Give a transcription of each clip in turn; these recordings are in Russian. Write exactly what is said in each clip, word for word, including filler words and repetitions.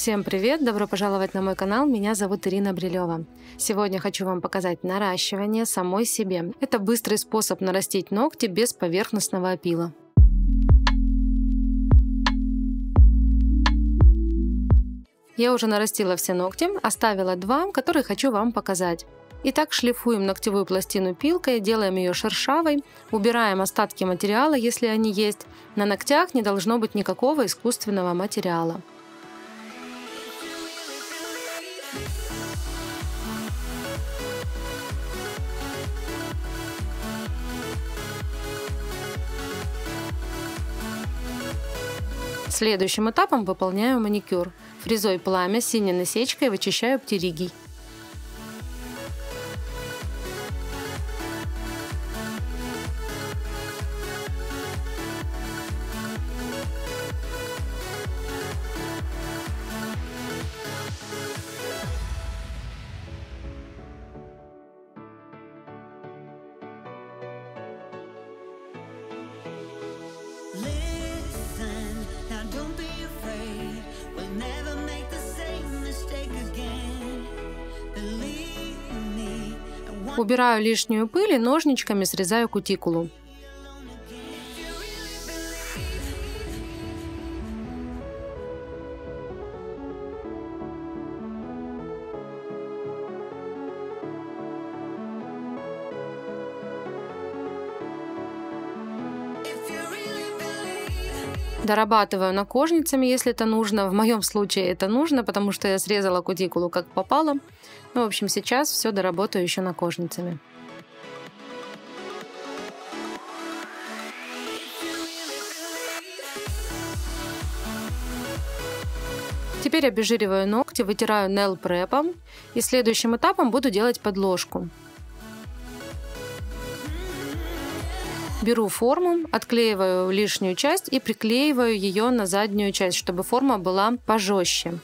Всем привет! Добро пожаловать на мой канал. Меня зовут Ирина Брилева. Сегодня хочу вам показать наращивание самой себе. Это быстрый способ нарастить ногти без поверхностного опила. Я уже нарастила все ногти, оставила два, которые хочу вам показать. Итак, шлифуем ногтевую пластину пилкой, делаем ее шершавой, убираем остатки материала, если они есть. На ногтях не должно быть никакого искусственного материала. Следующим этапом выполняю маникюр. Фрезой пламя с синей насечкой вычищаю птеригий. Убираю лишнюю пыль и ножничками срезаю кутикулу. Дорабатываю накожницами, если это нужно. В моем случае это нужно, потому что я срезала кутикулу как попало. Ну, в общем, сейчас все доработаю еще накожницами. Теперь обезжириваю ногти, вытираю нейл препом. И следующим этапом буду делать подложку. Беру форму, отклеиваю лишнюю часть и приклеиваю ее на заднюю часть, чтобы форма была пожестче.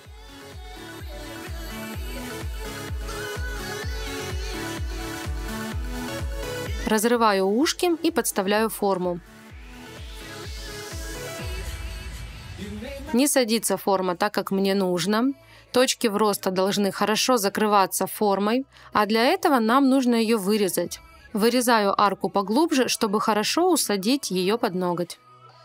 Разрываю ушки и подставляю форму. Не садится форма так, как мне нужно. Точки вроста должны хорошо закрываться формой, а для этого нам нужно ее вырезать. Вырезаю арку поглубже, чтобы хорошо усадить ее под ноготь.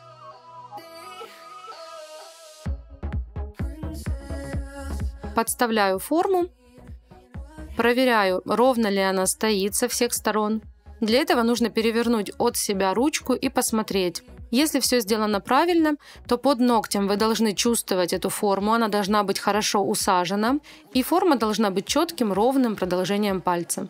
Подставляю форму. Проверяю, ровно ли она стоит со всех сторон. Для этого нужно перевернуть от себя ручку и посмотреть. Если все сделано правильно, то под ногтем вы должны чувствовать эту форму, она должна быть хорошо усажена, и форма должна быть четким, ровным продолжением пальца.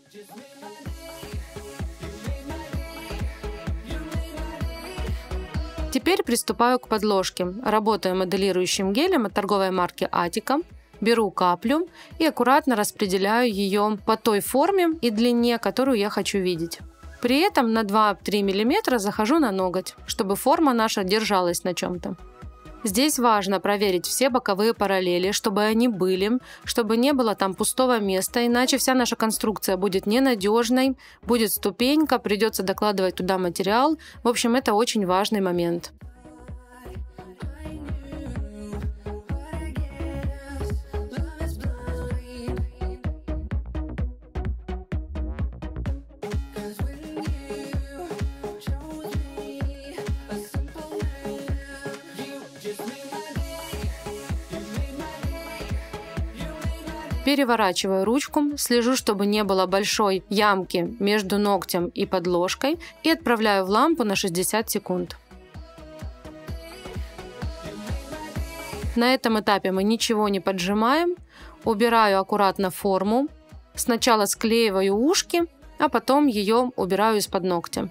Теперь приступаю к подложке. Работаю моделирующим гелем от торговой марки Атика. Беру каплю и аккуратно распределяю ее по той форме и длине, которую я хочу видеть. При этом на два-три миллиметра захожу на ноготь, чтобы форма наша держалась на чем-то. Здесь важно проверить все боковые параллели, чтобы они были, чтобы не было там пустого места, иначе вся наша конструкция будет ненадежной, будет ступенька, придется докладывать туда материал. В общем, это очень важный момент. Переворачиваю ручку, слежу, чтобы не было большой ямки между ногтем и подложкой, и отправляю в лампу на шестьдесят секунд. На этом этапе мы ничего не поджимаем, убираю аккуратно форму, сначала склеиваю ушки, а потом ее убираю из-под ногтя.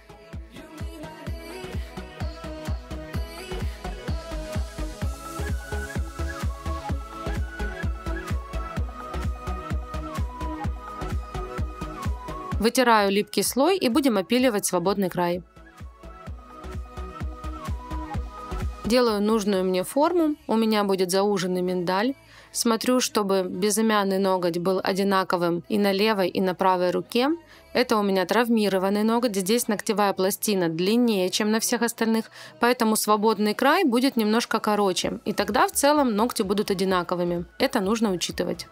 Вытираю липкий слой и будем опиливать свободный край. Делаю нужную мне форму, у меня будет зауженный миндаль. Смотрю, чтобы безымянный ноготь был одинаковым и на левой, и на правой руке. Это у меня травмированный ноготь, здесь ногтевая пластина длиннее, чем на всех остальных, поэтому свободный край будет немножко короче, и тогда в целом ногти будут одинаковыми. Это нужно учитывать.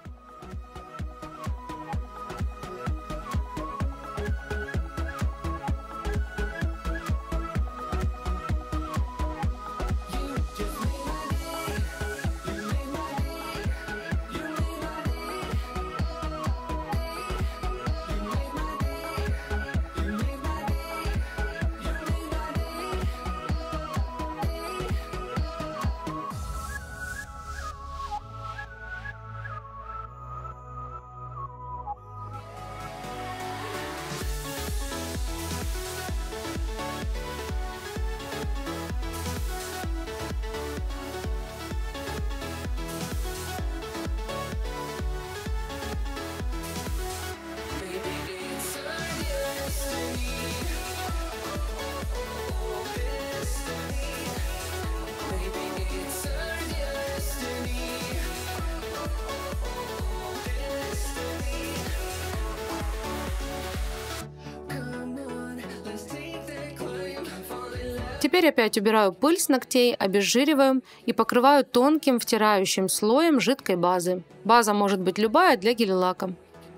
Теперь опять убираю пыль с ногтей, обезжириваю и покрываю тонким втирающим слоем жидкой базы. База может быть любая для гель-лака.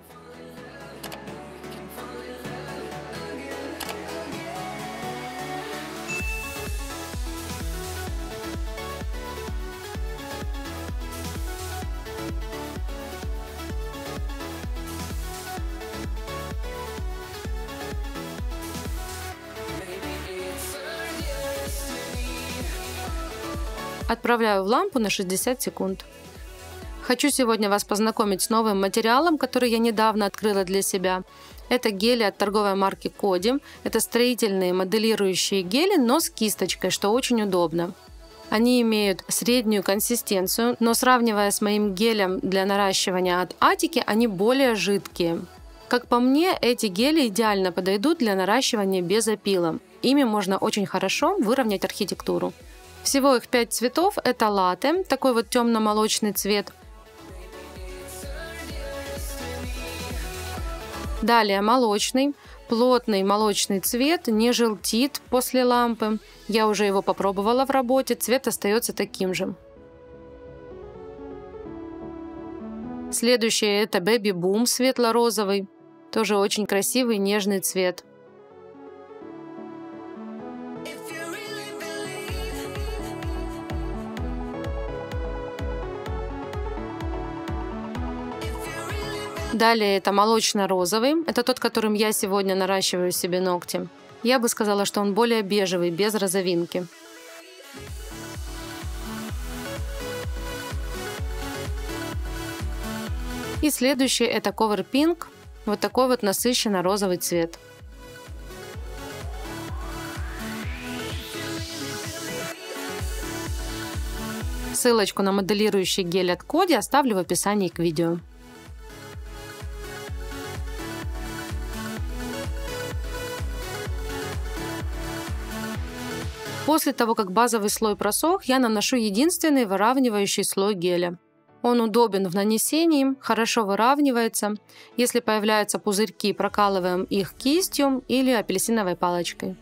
Отправляю в лампу на шестьдесят секунд. Хочу сегодня вас познакомить с новым материалом, который я недавно открыла для себя. Это гели от торговой марки Коди. Это строительные моделирующие гели, но с кисточкой, что очень удобно. Они имеют среднюю консистенцию, но сравнивая с моим гелем для наращивания от Атики, они более жидкие. Как по мне, эти гели идеально подойдут для наращивания без опила. Ими можно очень хорошо выровнять архитектуру. Всего их пять цветов. Это латте, такой вот темно-молочный цвет. Далее молочный, плотный молочный цвет, не желтит после лампы. Я уже его попробовала в работе, цвет остается таким же. Следующее это Baby Boom, светло-розовый. Тоже очень красивый нежный цвет. Далее это молочно-розовый. Это тот, которым я сегодня наращиваю себе ногти. Я бы сказала, что он более бежевый, без розовинки. И следующий это Cover Pink. Вот такой вот насыщенно-розовый цвет. Ссылочку на моделирующий гель от Коди оставлю в описании к видео. После того, как базовый слой просох, я наношу единственный выравнивающий слой геля. Он удобен в нанесении, хорошо выравнивается. Если появляются пузырьки, прокалываем их кистью или апельсиновой палочкой.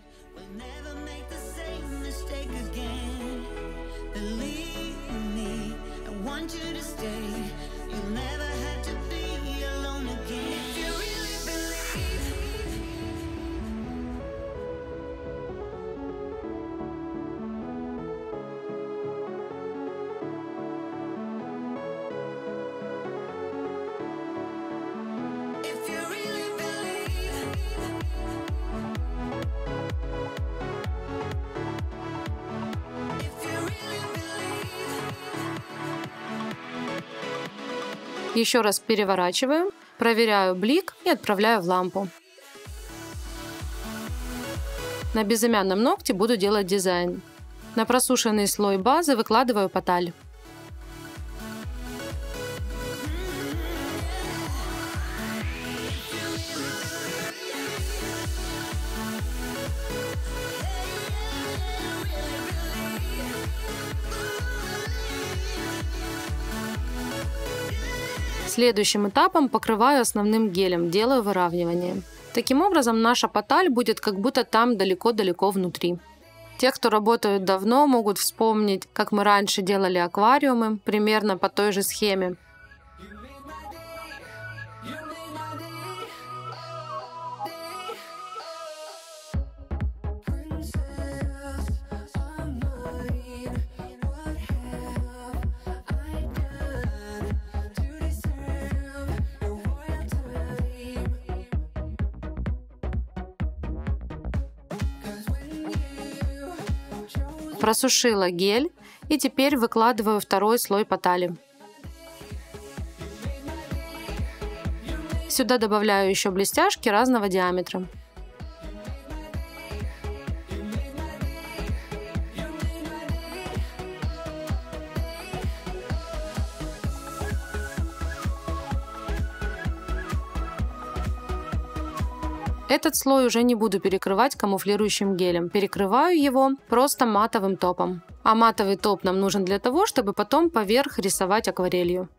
Еще раз переворачиваю, проверяю блик и отправляю в лампу. На безымянном ногте буду делать дизайн. На просушенный слой базы выкладываю поталь. Следующим этапом покрываю основным гелем, делаю выравнивание. Таким образом, наша поталь будет как будто там далеко-далеко внутри. Те, кто работают давно, могут вспомнить, как мы раньше делали аквариумы, примерно по той же схеме. Просушила гель и теперь выкладываю второй слой потали. Сюда добавляю еще блестяшки разного диаметра. Этот слой уже не буду перекрывать камуфлирующим гелем. Перекрываю его просто матовым топом. А матовый топ нам нужен для того, чтобы потом поверх рисовать акварелью.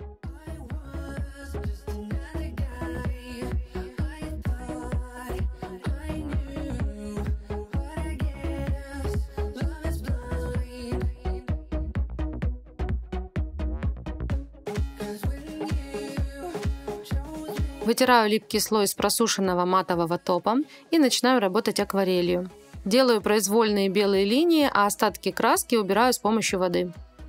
Вытираю липкий слой с просушенного матового топа и начинаю работать акварелью. Делаю произвольные белые линии, а остатки краски убираю с помощью воды.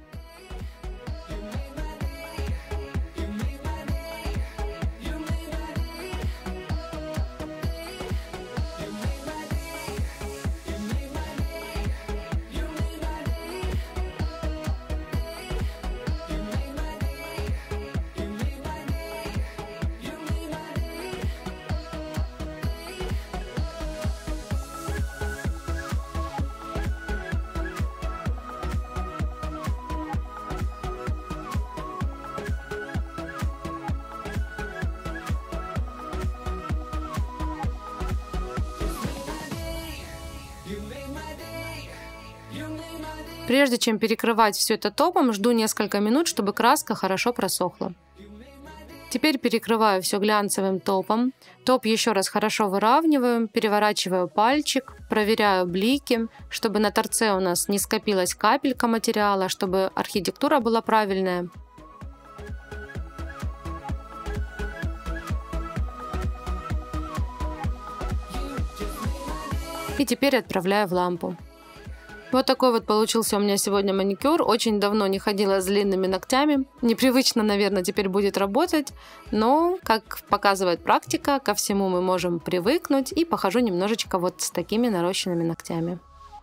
Прежде чем перекрывать все это топом, жду несколько минут, чтобы краска хорошо просохла. Теперь перекрываю все глянцевым топом. Топ еще раз хорошо выравниваю, переворачиваю пальчик, проверяю блики, чтобы на торце у нас не скопилась капелька материала, чтобы архитектура была правильная. И теперь отправляю в лампу. Вот такой вот получился у меня сегодня маникюр. Очень давно не ходила с длинными ногтями. Непривычно, наверное, теперь будет работать. Но, как показывает практика, ко всему мы можем привыкнуть. И похожу немножечко вот с такими нарощенными ногтями.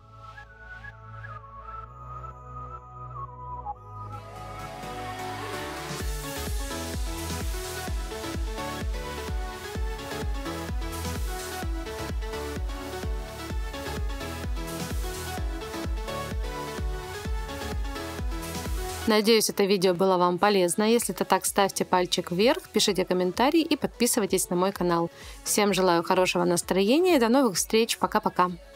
Надеюсь, это видео было вам полезно. Если это так, ставьте пальчик вверх, пишите комментарии и подписывайтесь на мой канал. Всем желаю хорошего настроения и до новых встреч. Пока-пока.